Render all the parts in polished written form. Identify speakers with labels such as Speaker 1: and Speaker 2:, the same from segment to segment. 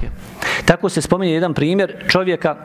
Speaker 1: nauke. Tako se spominje jedan primjer čovjeka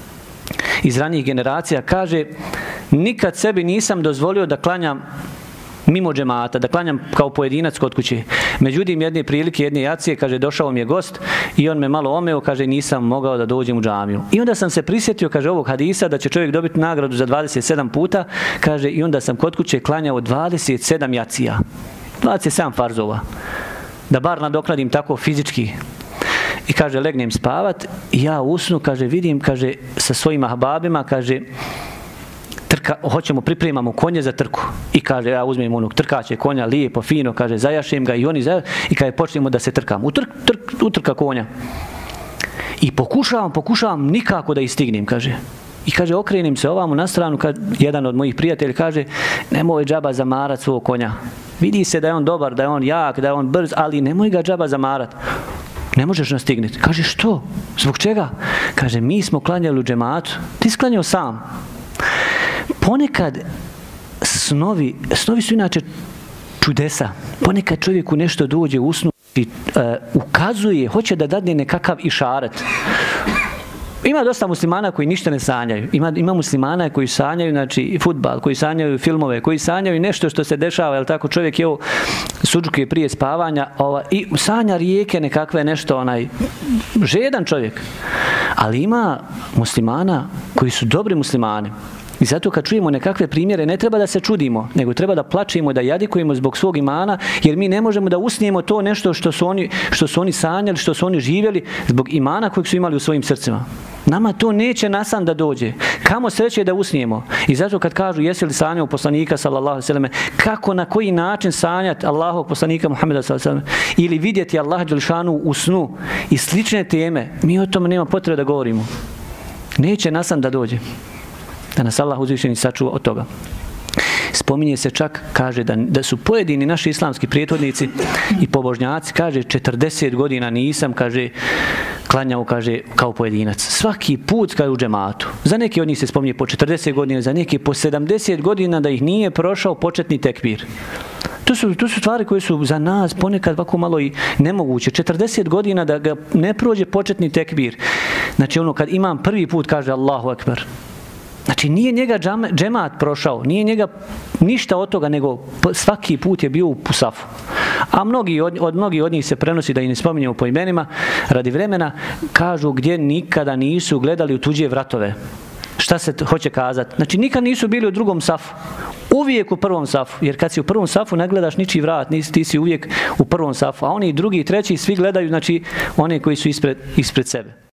Speaker 1: iz ranijih generacija, kaže: nikad sebi nisam dozvolio da klanjam mimo džemata, da klanjam kao pojedinac kod kuće. Međutim, jedne prilike, jedne jacije, kaže, došao mi je gost i on me malo omeo, kaže, nisam mogao da dođem u džamiju. I onda sam se prisjetio, kaže, ovog hadisa da će čovjek dobiti nagradu za 27 puta, kaže, i onda sam kod kuće klanjao 27 jacija, 27 farzova, da bar nadoknadim tako fizički. I kaže, legnem spavat i ja usnu, kaže, vidim, kaže, sa svojim ahbabima, kaže, pripremamo konje za trku. I kaže, ja uzmem onog trkaće konja, lijepo, fino, kaže, zajašem ga i oni i kaže, počnemo da se trkamo. Utrka konja. I pokušavam nikako da istignem, kaže. I kaže, okrenem se ovamo na stranu, jedan od mojih prijatelja kaže, nemoj džaba zamarat svog konja. Vidi se da je on dobar, da je on jak, da je on brz, ali nemoj ga džaba zamarat. Ne možeš nas stigniti. Kaže, što? Zbog čega? Kaže, mi smo klanjali u džematu. Ti si klanjao sam. Ponekad snovi su inače čudesa. Ponekad čovjeku nešto dođe u snu i ukazuje, hoće da dadne nekakav išaret. Ima dosta muslimana koji ništa ne sanjaju. Ima muslimana koji sanjaju, znači, fudbal, koji sanjaju filmove, koji sanjaju nešto što se dešava, jel tako, čovjek je suđukuje prije spavanja i sanja rijeke nekakve, nešto, žedan čovjek. Ali ima muslimana koji su dobri muslimani. I zato kad čujemo nekakve primjere, ne treba da se čudimo, nego treba da plačemo, da jadikujemo zbog svog imana, jer mi ne možemo da usnijemo to nešto što su oni sanjali, što su oni živjeli, zbog imana kojeg su imali u svojim srcima. Nama to neće na san da dođe. Kamo sreće da usnijemo. I zato kad kažu, jesi li sanjao poslanika, sallallahu alejhi ve selleme, kako, na koji način sanjati Allahovog poslanika Muhameda, sallallahu alejhi ve selleme, ili vidjeti Allaha dželešanu u snu i slične teme, mi o tome nema potrebe da govorimo. Neće na san da dođe. Da nas Allah uzvišeni sačuva od toga. Spominje se čak, kaže, da su pojedini naši islamski prethodnici i pobožnjaci, kaže, 40 godina nisam, kaže, klanjao, kaže, kao pojedinac. Svaki put, kaže, u džematu. Za neke od njih se spominje po 40 godina, za neke po 70 godina da ih nije prošao početni tekbir. To su stvari koje su za nas ponekad ovako malo i nemoguće. 40 godina da ga ne prođe početni tekbir. Znači, kad imam prvi put, kaže Allahu ekber. Znači, nije njega džemat prošao, nije njega ništa od toga, nego svaki put je bio u safu. A mnogi od njih se prenosi, da i ne spominjemo po imenima, radi vremena, kažu gdje nikada nisu gledali u tuđe vratove. Šta se hoće kazati? Znači, nikad nisu bili u drugom safu. Uvijek u prvom safu. Jer kad si u prvom safu ne gledaš ničiji vrat, ti si uvijek u prvom safu. A oni drugi i treći svi gledaju, znači, one koji su ispred sebe.